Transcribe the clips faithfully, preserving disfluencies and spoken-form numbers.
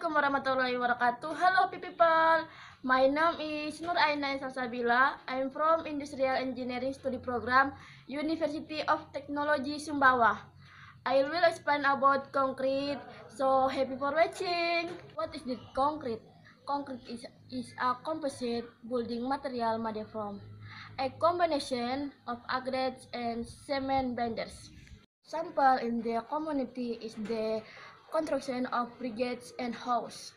Assalamualaikum warahmatullahi wabarakatuh. Hello people, my name is Nur Aina Salsabila. I'm from Industrial Engineering Study Program, University of Technology Sumbawa. I will explain about concrete, so happy for watching. What is the concrete? Concrete is, is a composite building material made from a combination of aggregates and cement binders. Example in the community is the construction of bridges and houses.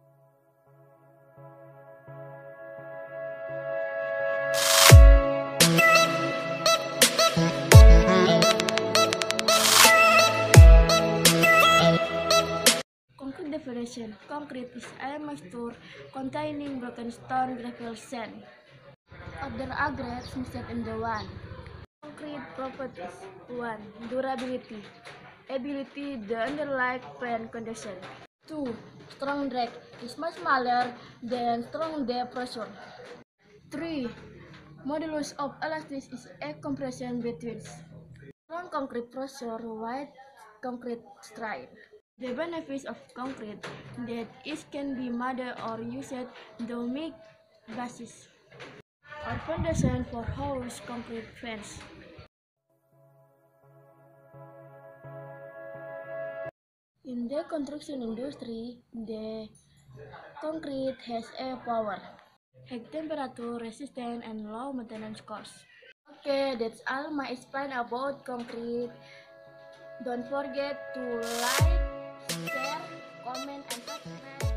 Concrete definition. Concrete is a mixture containing broken stone, gravel, sand. Other aggregates mixed in the one. Concrete properties. one. Durability. Ability to underlie pain condition. two. Strong drag is much smaller than strong depth pressure. three. Modulus of elasticity is a compression between strong concrete pressure wide concrete strain. The benefits of concrete that it can be made or used to make basis or foundation for house concrete fence. In the construction industry, the concrete has a power, high temperature resistant, and low maintenance cost. Okay, that's all my explain about concrete. Don't forget to like, share, comment, and subscribe.